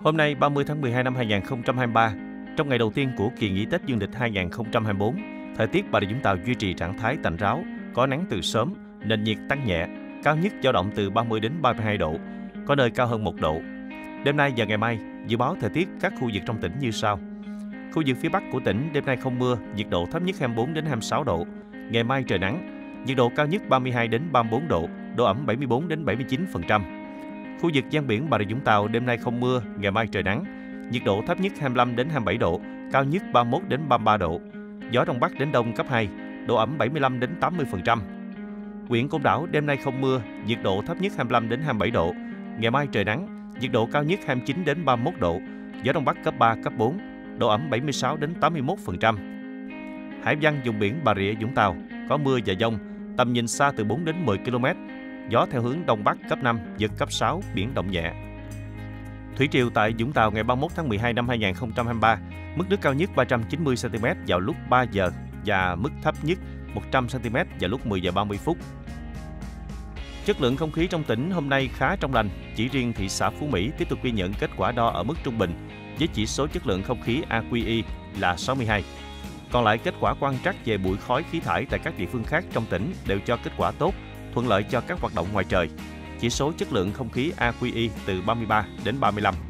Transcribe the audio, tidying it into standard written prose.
Hôm nay 30 tháng 12 năm 2023, trong ngày đầu tiên của kỳ nghỉ Tết Dương lịch 2024, thời tiết Bà Rịa Vũng Tàu duy trì trạng thái tạnh ráo, có nắng từ sớm, nền nhiệt tăng nhẹ, cao nhất dao động từ 30 đến 32 độ, có nơi cao hơn 1 độ. Đêm nay và ngày mai, dự báo thời tiết các khu vực trong tỉnh như sau. Khu vực phía Bắc của tỉnh đêm nay không mưa, nhiệt độ thấp nhất 24 đến 26 độ. Ngày mai trời nắng, nhiệt độ cao nhất 32 đến 34 độ, độ ẩm 74 đến 79%. Khu vực ven biển Bà Rịa Vũng Tàu đêm nay không mưa, ngày mai trời nắng, nhiệt độ thấp nhất 25 đến 27 độ, cao nhất 31 đến 33 độ. Gió đông bắc đến đông cấp 2, độ ẩm 75 đến 80%. Huyện Côn Đảo đêm nay không mưa, nhiệt độ thấp nhất 25 đến 27 độ, ngày mai trời nắng, nhiệt độ cao nhất 29 đến 31 độ, gió đông bắc cấp 3, cấp 4, độ ẩm 76 đến 81%. Hải văn vùng biển Bà Rịa Vũng Tàu có mưa và dông, tầm nhìn xa từ 4 đến 10 km, gió theo hướng đông bắc cấp 5, giật cấp 6, biển động nhẹ. Thủy triều tại Vũng Tàu ngày 31 tháng 12 năm 2023, mức nước cao nhất 390 cm vào lúc 3 giờ và mức thấp nhất 100 cm vào lúc 10 giờ 30 phút. Chất lượng không khí trong tỉnh hôm nay khá trong lành, chỉ riêng thị xã Phú Mỹ tiếp tục ghi nhận kết quả đo ở mức trung bình với chỉ số chất lượng không khí AQI là 62. Còn lại kết quả quan trắc về bụi khói khí thải tại các địa phương khác trong tỉnh đều cho kết quả tốt, thuận lợi cho các hoạt động ngoài trời. Chỉ số chất lượng không khí AQI từ 33 đến 35.